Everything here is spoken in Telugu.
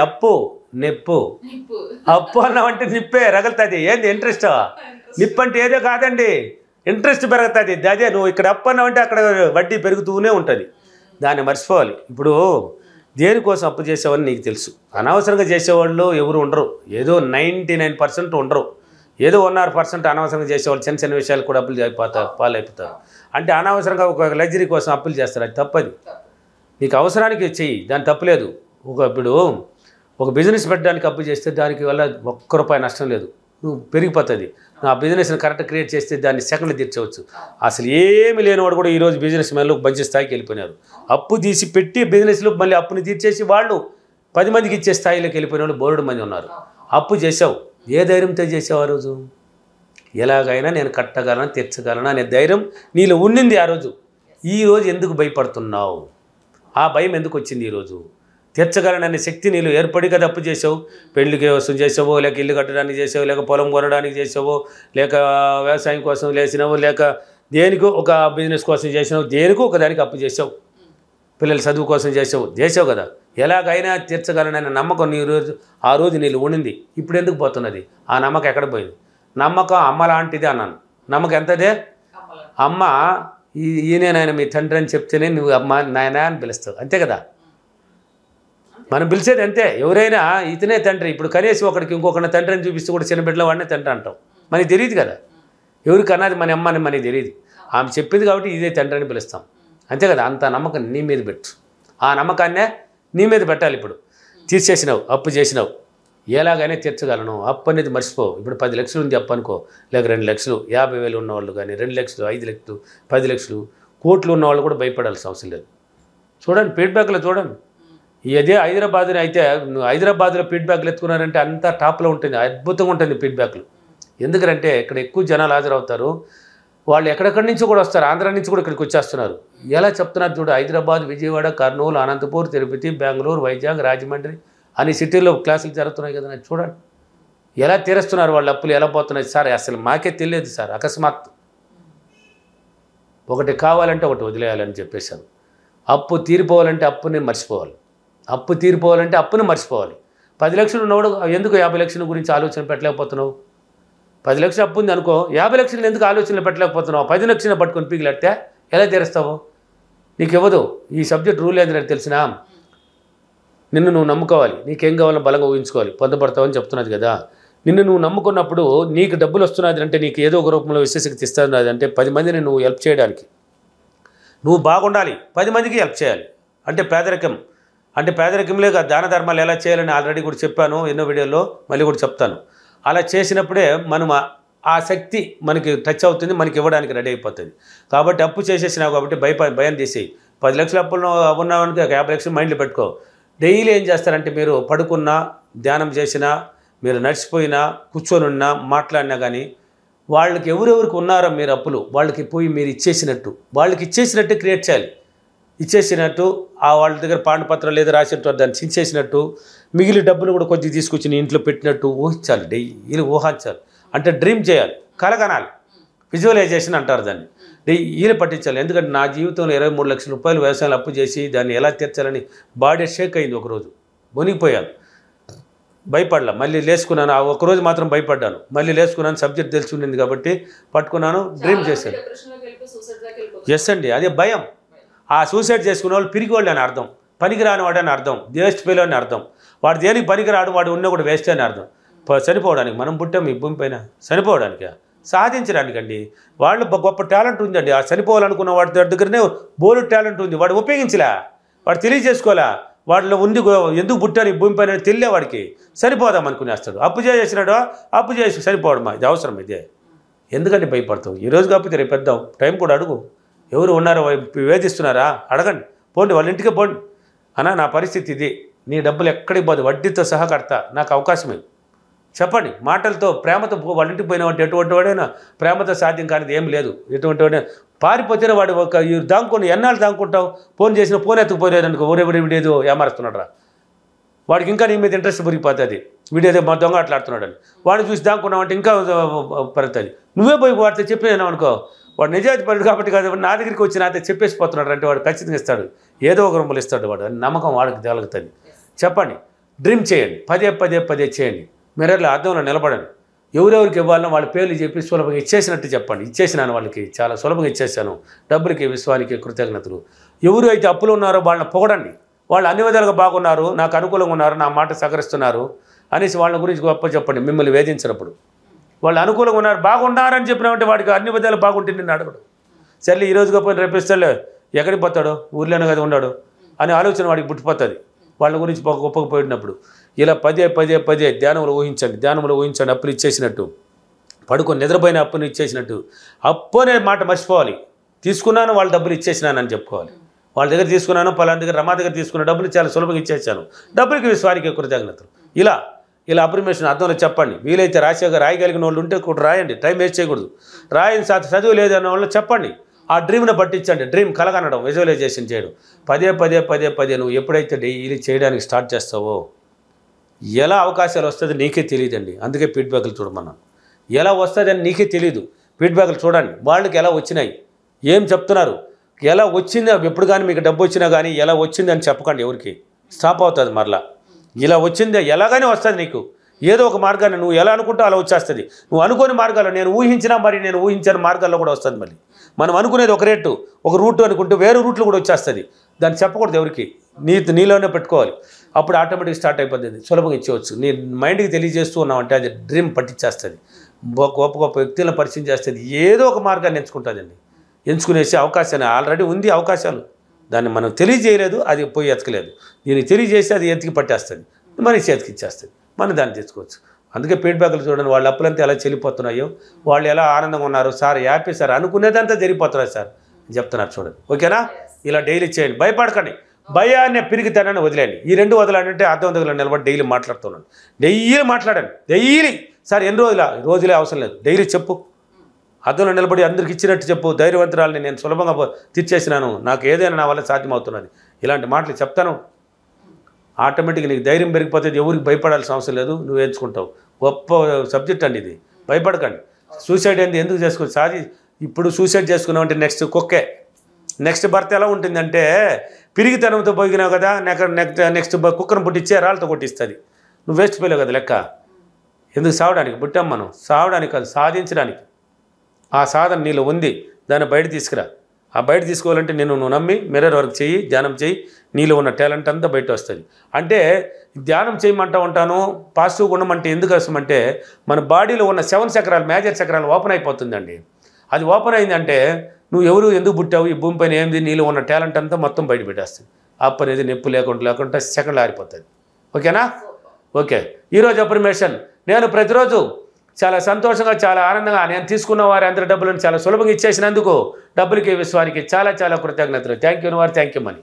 అప్పు నిప్పు అప్పు అన్నామంటే నిప్పే రగులుతుంది ఏంది ఇంట్రెస్ట్ నిప్పు అంటే ఏదో కాదండి ఇంట్రెస్ట్ పెరుగుతుంది అదే నువ్వు ఇక్కడ అప్పు అన్నామంటే అక్కడ వడ్డీ పెరుగుతూనే ఉంటుంది దాన్ని మర్చిపోవాలి ఇప్పుడు దేనికోసం అప్పు చేసేవాళ్ళు నీకు తెలుసు అనవసరంగా చేసేవాళ్ళు ఎవరు ఉండరు ఏదో 99% ఉండరు ఏదో 1% అనవసరంగా చేసేవాళ్ళు చిన్న చిన్న విషయాలు కూడా అప్పులు పాలైపోతారు అంటే అనవసరంగా ఒక లగ్జరీ కోసం అప్పులు చేస్తారు అది తప్పది నీకు అవసరానికి చెయ్యి దాని తప్పులేదు ఇప్పుడు ఒక బిజినెస్ పెట్టడానికి అప్పు చేస్తే దానికి వల్ల ₹1 నష్టం లేదు నువ్వు పెరిగిపోతుంది ఆ బిజినెస్ని కరెక్ట్ క్రియేట్ చేస్తే దాన్ని సెకండ్లు తీర్చవచ్చు అసలు ఏమి లేనివాడు కూడా ఈరోజు బిజినెస్ మ్యాన్లు మంచి స్థాయికి వెళ్ళిపోయినారు అప్పు తీసి పెట్టి బిజినెస్లో మళ్ళీ అప్పుని తీర్చేసి వాళ్ళు 10 మందికి ఇచ్చే స్థాయిలోకి వెళ్ళిపోయిన వాళ్ళు బోర్డు మంది ఉన్నారు అప్పు చేసావు ఏ ధైర్యంతో చేసావు ఆ రోజు ఎలాగైనా నేను కట్టగలను తీర్చగలను అనే ధైర్యం నీలో ఉండింది ఆ రోజు ఈరోజు ఎందుకు భయపడుతున్నావు ఆ భయం ఎందుకు వచ్చింది ఈరోజు తీర్చగలననే శక్తి నీళ్ళు ఏర్పడి కదా అప్పు చేసావు పెళ్లికి వస్తువు చేసావో లేక ఇల్లు కట్టడానికి చేసావో లేక పొలం కొనడానికి చేసావో లేక వ్యవసాయం కోసం లేచినావో లేక దేనికో ఒక బిజినెస్ కోసం చేసినావు దేనికో ఒక దానికి అప్పు చేసావు పిల్లల చదువు కోసం చేసావు కదా ఎలాగైనా తీర్చగలననే నమ్మకం నీ ఆ రోజు నీళ్ళు ఉండింది ఇప్పుడు ఎందుకు పోతున్నది ఆ నమ్మకం ఎక్కడ పోయింది నమ్మకం అమ్మ లాంటిది అన్నాను నమ్మకం ఎంతదే అమ్మ ఈయనే నాయన మీ తండ్రి అని చెప్తేనే నువ్వు అమ్మ నాయన అని పిలుస్తావు అంతే కదా మనం పిలిచేది అంతే ఎవరైనా ఇతనే తండ్రి ఇప్పుడు కనీసం ఒకడికి ఇంకొకరిని తండ్రి అని చూపిస్తూ కూడా చిన్న బిడ్డల వాడినే తండ్రి అంటాం మనకి తెలియదు కదా ఎవరికి అన్నది మన అమ్మ అని మనకి తెలియదు ఆమె చెప్పింది కాబట్టి ఇదే తండ్రి అని పిలుస్తాం అంతే కదా అంత నమ్మకం నీ మీద పెట్టు ఆ నమ్మకాన్నే నీ మీద పెట్టాలి ఇప్పుడు తీర్చేసినావు అప్పు చేసినావు ఎలాగైనా తీర్చగలను అప్పు అనేది మర్చిపో ఇప్పుడు 10 లక్షలు ఉంది అప్పు అనుకో లేక 2 లక్షలు 50,000 ఉన్నవాళ్ళు కానీ 2 లక్షలు 5 లక్షలు 10 లక్షలు కోట్లు ఉన్నవాళ్ళు కూడా భయపడాల్సిన అవసరం లేదు చూడండి ఫీడ్బ్యాక్లో చూడండి ఇదే హైదరాబాద్ని అయితే హైదరాబాద్లో ఫీడ్బ్యాక్లు ఎత్తుకున్నారంటే అంతా టాప్లో ఉంటుంది అద్భుతంగా ఉంటుంది ఫీడ్బ్యాక్లు ఎందుకంటే ఇక్కడ ఎక్కువ జనాలు హాజరవుతారు వాళ్ళు ఎక్కడెక్కడి నుంచి కూడా వస్తారు ఆంధ్ర నుంచి కూడా ఇక్కడికి వచ్చేస్తున్నారు ఎలా చెప్తున్నారు చూడు హైదరాబాద్ విజయవాడ కర్నూలు అనంతపూర్ తిరుపతి బెంగళూరు వైజాగ్ రాజమండ్రి అన్ని సిటీల్లో క్లాసులు జరుగుతున్నాయి కదా చూడండి ఎలా తీరుస్తున్నారు వాళ్ళ అప్పులు ఎలా పోతున్నాయి సార్ అసలు మాకే తెలియదు సార్ అకస్మాత్ ఒకటి కావాలంటే ఒకటి వదిలేయాలని చెప్పేశాను అప్పు తీరిపోవాలంటే అప్పుని మర్చిపోవాలి అప్పు తీరిపోవాలంటే అప్పుని మర్చిపోవాలి 10 లక్షలు ఉన్నవాడు ఎందుకు 50 లక్షల గురించి ఆలోచన పెట్టలేకపోతున్నావు 10 లక్షలు అప్పు ఉంది అనుకో 50 లక్షలు ఎందుకు ఆలోచనలు పెట్టలేకపోతున్నావు 10 లక్షలు పట్టుకొని పీకిలెట్టే ఎలా తీరుస్తావు నీకు ఇవ్వదు ఈ సబ్జెక్ట్ రూల్ ఏంటంటే తెలిసినా నిన్ను నువ్వు నమ్ముకోవాలి నీకేం కావాలో బలంగా ఊహించుకోవాలి పొందపడతావని చెప్తున్నది కదా నిన్ను నువ్వు నమ్ముకున్నప్పుడు నీకు డబ్బులు వస్తున్నది అంటే నీకు ఏదో ఒక రూపంలో విశేషశక్తి ఇస్తున్నది అంటే 10 మందిని నువ్వు హెల్ప్ చేయడానికి నువ్వు బాగుండాలి 10 మందికి హెల్ప్ చేయాలి అంటే పేదరికంలో దాన ధర్మాలు ఎలా చేయాలని ఆల్రెడీ కూడా చెప్పాను ఎన్నో వీడియోలో మళ్ళీ కూడా చెప్తాను అలా చేసినప్పుడే మనం ఆ శక్తి మనకి టచ్ అవుతుంది మనకి ఇవ్వడానికి రెడీ అయిపోతుంది కాబట్టి అప్పు చేసేసినావు కాబట్టి భయం తీసేయి 10 లక్షల అప్పులు ఉన్నామనుకో 50 లక్షలు మైండ్లో పెట్టుకో డైలీ ఏం చేస్తారంటే మీరు పడుకున్నా ధ్యానం చేసినా మీరు నడిచిపోయినా కూర్చొని ఉన్నా మాట్లాడినా కానీ వాళ్ళకి ఎవరెవరికి ఉన్నారో మీరు అప్పులు వాళ్ళకి పోయి మీరు ఇచ్చేసినట్టు క్రియేట్ చేయాలి ఇచ్చేసినట్టు ఆ వాళ్ళ దగ్గర పాండపత్రాలు ఏదో రాసినట్టు దాన్ని చించేసినట్టు మిగిలిన డబ్బులు కూడా కొద్దిగా తీసుకొచ్చి నీ ఇంట్లో పెట్టినట్టు ఊహించాలి డైలీ ఊహించాలి అంటే డ్రీమ్ చేయాలి కలగనాలి విజువలైజేషన్ అంటారు దాన్ని డైలీ పట్టించాలి ఎందుకంటే నా జీవితంలో 23 లక్షల రూపాయలు వ్యవసాయాలు అప్పు చేసి దాన్ని ఎలా తీర్చాలని బాడీ షేక్ అయింది ఒకరోజు మునిగిపోయాను భయపడలా మళ్ళీ లేసుకున్నాను ఆ ఒకరోజు మాత్రం భయపడ్డాను మళ్ళీ లేసుకున్నాను సబ్జెక్ట్ తెలిసి ఉండింది కాబట్టి పట్టుకున్నాను డ్రీమ్ చేశాను ఎస్ అండి అదే భయం ఆ సూసైడ్ చేసుకునే వాళ్ళు పిరిగివాళ్ళు అని అర్థం పనికిరాని వాడు అని అర్థం వేస్ట్ ఫెయిల్ అని అర్థం వాడు దేనికి పనికిరాడు వాడు ఉన్న కూడా వేస్ట్ అని అర్థం చనిపోవడానికి మనం పుట్టాం ఈ భూమి పైన చనిపోవడానికి సాధించడానికండి వాళ్ళు గొప్ప టాలెంట్ ఉందండి ఆ చనిపోవాలనుకున్న వాడి దగ్గరనే బోలు టాలెంట్ ఉంది వాడు ఉపయోగించలే వాడు తెలియజేసుకోవాలా వాడిలో ఉంది ఎందుకు పుట్టాను ఈ భూమి పైన తెలియ వాడికి సరిపోదాం అనుకునేస్తాడు అప్పు చేసినాడు అప్పు చేసి సరిపోవడమా ఇది అవసరం ఇదే ఎందుకంటే భయపడతావు ఈరోజు కాకపోతే రేపు పెద్దాం టైం కూడా అడుగు ఎవరు ఉన్నారో వేధిస్తున్నారా అడగండి పోండి వాళ్ళ ఇంటికే పోండి అన్నా నా పరిస్థితి ఇది నీ డబ్బులు ఎక్కడికి పోదు వడ్డీతో సహా కడతా నాకు అవకాశమే చెప్పండి మాటలతో ప్రేమతో వాళ్ళ ఇంటికి పోయిన వాడు ఎటువంటి వాడైనా ప్రేమతో సాధ్యం కానిది ఏం లేదు ఎటువంటి వాడైనా పారిపోతేనే వాడు ఒక దాంకొని ఎన్నాళ్ళు దాంకుంటావు ఫోన్ చేసిన ఫోన్ ఎత్తుకుపోలేదు అనుకో వీడేదో ఏమారుస్తున్నాడు రా వాడికి ఇంకా నీ మీద ఇంట్రెస్ట్ పెరిగిపోతుంది వీడేదో మా దొంగ ఆటలాడుతున్నాడు అని వాడిని చూసి దాంకున్నావు అంటే ఇంకా పెరుగుతుంది నువ్వే పోయి వాడితో చెప్పేసావు అనుకో వాడు నిజాయితీ పడు కాబట్టి కాదు నా దగ్గరికి వచ్చి నాతో చెప్పేసిపోతున్నాడు అంటే వాడు ఖచ్చితంగా ఇస్తాడు ఏదో ఒక రూపంలో ఇస్తాడు వాడు నమ్మకం వాడికి తేలుగుతుంది చెప్పండి డ్రీమ్ చేయండి, పదే పదే పదే చేయండి. మిర్రర్లో అద్దంలో నిలబడండి. ఎవరెవరికి ఇవ్వాలనో వాళ్ళ పేర్లు చెప్పి సులభంగా ఇచ్చేసినట్టు చెప్పండి. ఇచ్చేసినాను వాళ్ళకి, చాలా సులభంగా ఇచ్చేసాను, డబ్బులకి విశ్వానికి కృతజ్ఞతలు. ఎవరు అయితే అప్పులు ఉన్నారో వాళ్ళని పొగడండి. వాళ్ళు అన్ని విధాలుగా బాగున్నారు, నాకు అనుకూలంగా ఉన్నారు, నా మాట సహకరిస్తున్నారు అనేసి వాళ్ళ గురించి గొప్ప చెప్పండి. మిమ్మల్ని వేధించినప్పుడు వాళ్ళు అనుకూలంగా ఉన్నారు, బాగున్నారని చెప్పినామంటే వాడికి అన్ని విధాలు బాగుంటుంది నిన్ను అడగడు. సర్లే ఈరోజు గొప్ప రేపిస్తాడులే, ఎక్కడికి పోతాడు, ఊర్లోనే కదా ఉన్నాడు అనే ఆలోచన వాడికి పుట్టిపోతుంది వాళ్ళ గురించి గొప్పగా పోయినప్పుడు. ఇలా పదే పదే పదే ధ్యానంలో ఊహించండి. అప్పులు ఇచ్చేసినట్టు, పడుకొని నిద్రపోయిన అప్పుని ఇచ్చేసినట్టు. అప్పు అనే మాట మర్చిపోవాలి. తీసుకున్నాను, వాళ్ళ డబ్బులు ఇచ్చేసినానని చెప్పుకోవాలి. వాళ్ళ దగ్గర తీసుకున్నాను, పలానా దగ్గర రమా దగ్గర తీసుకున్న డబ్బులు చాలా సులభంగా ఇచ్చేసాను, డబ్బులకి విశ్వానికి కృతజ్ఞతలు. ఇలా అప్రిమేషన్ అర్థంలో చెప్పండి. వీలైతే రాయగలిగిన వాళ్ళు ఉంటే కూడా రాయండి, టైం వేస్ట్ చేయకూడదు. రాయని చదువు లేదన్న వాళ్ళు చెప్పండి. ఆ డ్రీమ్ని పట్టించండి. డ్రీమ్ కలగనడం, విజువలైజేషన్ చేయడం. పదే పదే పదే పదే నువ్వు ఎప్పుడైతే డైలీ చేయడానికి స్టార్ట్ చేస్తావో ఎలా అవకాశాలు వస్తుందో నీకే తెలియదండి. అందుకే ఫీడ్బ్యాక్లు చూడమన్నాను. ఎలా వస్తుందని నీకే తెలియదు. ఫీడ్బ్యాక్లు చూడండి, వాళ్ళకి ఎలా వచ్చినాయి, ఏం చెప్తున్నారు, ఎలా వచ్చింది. ఎప్పుడు కానీ మీకు డబ్బు వచ్చినా కానీ ఎలా వచ్చింది అని చెప్పకండి ఎవరికి, స్టాప్ అవుతుంది మరలా. ఇలా వచ్చిందే ఎలాగైనా వస్తుంది నీకు, ఏదో ఒక మార్గాన్ని నువ్వు ఎలా అనుకుంటా అలా వచ్చేస్తుంది. నువ్వు అనుకోని మార్గాల్లో నేను ఊహించిన మార్గాల్లో కూడా వస్తుంది. మళ్ళీ మనం అనుకునేది ఒక రేటు, ఒక రూట్ అనుకుంటూ వేరే రూట్లు కూడా వచ్చేస్తుంది. దాన్ని చెప్పకూడదు ఎవరికి, నీలోనే పెట్టుకోవాలి. అప్పుడు ఆటోమేటిక్ స్టార్ట్ అయిపోతుంది, సులభంగా ఇచ్చేవచ్చు. నీ మైండ్కి తెలియజేస్తూ ఉన్నావంటే అది డ్రీమ్ పట్టించేస్తుంది. గొప్ప గొప్ప వ్యక్తులను పరిచయం చేస్తుంది. ఏదో ఒక మార్గాన్ని ఎంచుకుంటుందండి. ఎంచుకునేసి అవకాశాన్ని ఆల్రెడీ ఉంది అవకాశాలు, దాన్ని మనం తెలియజేయలేదు, అది పోయి ఎతకలేదు. దీనికి తెలియజేసి అది ఎతికి పట్టేస్తుంది, మన చేతికి ఇచ్చేస్తుంది, మనం దాన్ని తెచ్చుకోవచ్చు. అందుకే ఫీడ్బ్యాక్లు చూడండి, వాళ్ళ అప్పులంతా ఎలా చెల్లిపోతున్నాయో, వాళ్ళు ఎలా ఆనందంగా ఉన్నారు, సార్ హ్యాపీ సార్, అనుకునేదంతా జరిగిపోతున్నారు సార్ చెప్తున్నారు చూడండి. ఓకేనా? ఇలా డైలీ చేయండి, భయపడకండి. భయాన్ని పిరిగితనాన్ని వదిలేయండి. ఈ రెండు వదలాలంటే అర్థవంతంగా నిలబడి డైలీ మాట్లాడుతున్నాను. డైలీ మాట్లాడండి, డైలీ. సార్ ఎన్ని రోజులే అవసరం లేదు, డైలీ చెప్పు. అద్దంలో నిలబడి అందరికి ఇచ్చినట్టు చెప్పు. ధైర్యవంతురాలని నేను సులభంగా తీర్చేసినాను, నాకు ఏదైనా నా వల్ల సాధ్యమవుతున్నది, ఇలాంటి మాటలు చెప్తాను. ఆటోమేటిక్గా నీకు ధైర్యం పెరిగిపోతుంది. ఎవరికి భయపడాల్సిన అవసరం లేదు, నువ్వు ఎంచుకుంటావు. గొప్ప సబ్జెక్ట్ అండి ఇది, భయపడకండి. సూసైడ్ ఏంది, ఎందుకు చేసుకోవచ్చు? ఇప్పుడు సూసైడ్ చేసుకున్నావు అంటే నెక్స్ట్ కుక్కే, నెక్స్ట్ భర్త ఎలా ఉంటుందంటే పిరిగితనంతో పోయినావు కదా, నెక్స్ట్ కుక్కను పుట్టించే రాళ్ళతో కొట్టిస్తుంది. నువ్వు వేస్ట్ పోయలేవు కదా లెక్క. ఎందుకు సావడానికి పుట్టాం మనం? సావడానికి కాదు, సాధించడానికి. ఆ సాధన నీలో ఉంది, దాన్ని బయట తీసుకురా. ఆ బయట తీసుకోవాలంటే నువ్వు నమ్మి మిర్రర్ వర్క్ చేయి, ధ్యానం చేయి, నీలో ఉన్న టాలెంట్ అంతా బయట వస్తుంది. అంటే ధ్యానం చేయమంటా ఉంటాను, పాజిటివ్గా ఉండమంటే ఎందుకు వస్తామంటే మన బాడీలో ఉన్న 7 చక్రాలు, మేజర్ చక్రాలు ఓపెన్ అయిపోతుందండి. అది ఓపెన్ అయిందంటే నువ్వు ఎవరు, ఎందుకు పుట్టావు, ఈ భూమి పైన ఏంది, నీలో ఉన్న టాలెంట్ అంతా మొత్తం బయట పెట్టేస్తుంది. అప్పు అనేది నొప్పి లేకుండా సెకండ్లు ఆరిపోతుంది. ఓకేనా? ఓకే. ఈరోజు అప్రిమేషన్, నేను ప్రతిరోజు చాలా సంతోషంగా, చాలా ఆనందంగా నేను తీసుకున్న వారి అందరి డబ్బులను చాలా సులభంగా ఇచ్చేసినందుకు డబ్బులకి విశ్వానికి చాలా చాలా కృతజ్ఞతలు. Thank you money.